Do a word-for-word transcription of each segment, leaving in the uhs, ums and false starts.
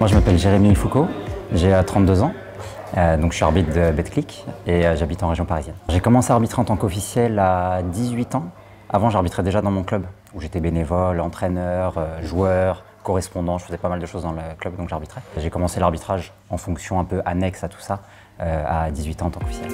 Moi, je m'appelle Jérémy Foucault, j'ai trente-deux ans, euh, donc je suis arbitre de Betclic et euh, j'habite en région parisienne. J'ai commencé à arbitrer en tant qu'officiel à dix-huit ans. Avant, j'arbitrais déjà dans mon club, où j'étais bénévole, entraîneur, euh, joueur, correspondant, je faisais pas mal de choses dans le club, donc j'arbitrais. J'ai commencé l'arbitrage en fonction un peu annexe à tout ça, euh, à dix-huit ans en tant qu'officiel.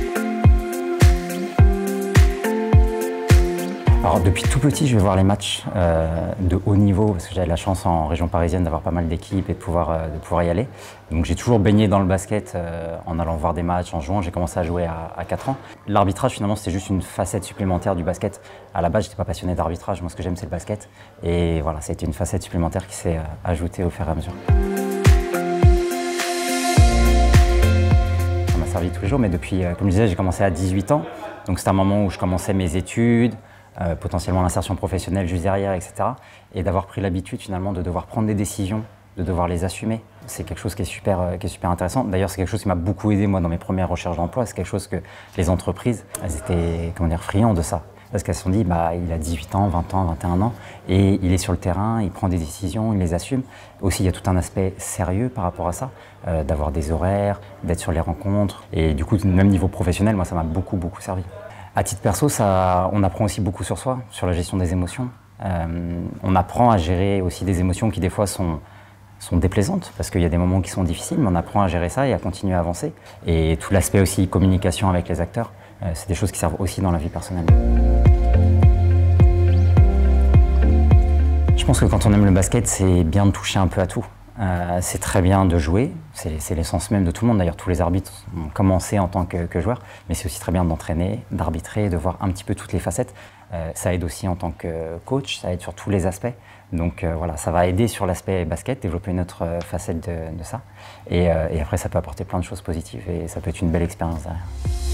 Alors depuis tout petit, je vais voir les matchs euh, de haut niveau parce que j'avais la chance en région parisienne d'avoir pas mal d'équipes et de pouvoir, euh, de pouvoir y aller. Donc j'ai toujours baigné dans le basket euh, en allant voir des matchs, en jouant. J'ai commencé à jouer à, à quatre ans. L'arbitrage finalement c'était juste une facette supplémentaire du basket. À la base, j'étais pas passionné d'arbitrage. Moi, ce que j'aime c'est le basket. Et voilà, ça a été une facette supplémentaire qui s'est euh, ajoutée au fur et à mesure. Ça m'a servi tous les jours, mais depuis, euh, comme je disais, j'ai commencé à dix-huit ans. Donc c'est un moment où je commençais mes études. Euh, potentiellement l'insertion professionnelle juste derrière, et cetera. Et d'avoir pris l'habitude finalement de devoir prendre des décisions, de devoir les assumer. C'est quelque chose qui est super, euh, qui est super intéressant. D'ailleurs, c'est quelque chose qui m'a beaucoup aidé moi dans mes premières recherches d'emploi. C'est quelque chose que les entreprises, elles étaient comment dire, friands de ça. Parce qu'elles se sont dit, bah, il a dix-huit ans, vingt ans, vingt et un ans, et il est sur le terrain, il prend des décisions, il les assume. Aussi, il y a tout un aspect sérieux par rapport à ça, euh, d'avoir des horaires, d'être sur les rencontres. Et du coup, même niveau professionnel, moi, ça m'a beaucoup, beaucoup servi. À titre perso, ça, on apprend aussi beaucoup sur soi, sur la gestion des émotions. Euh, on apprend à gérer aussi des émotions qui des fois sont, sont déplaisantes, parce qu'il y a des moments qui sont difficiles, mais on apprend à gérer ça et à continuer à avancer. Et tout l'aspect aussi communication avec les acteurs, euh, c'est des choses qui servent aussi dans la vie personnelle. Je pense que quand on aime le basket, c'est bien de toucher un peu à tout. Euh, c'est très bien de jouer, c'est l'essence même de tout le monde. D'ailleurs, tous les arbitres ont commencé en tant que, que joueurs, mais c'est aussi très bien d'entraîner, d'arbitrer, de voir un petit peu toutes les facettes. Euh, ça aide aussi en tant que coach, ça aide sur tous les aspects. Donc euh, voilà, ça va aider sur l'aspect basket, développer une autre euh, facette de, de ça. Et, euh, et après, ça peut apporter plein de choses positives et ça peut être une belle expérience derrière.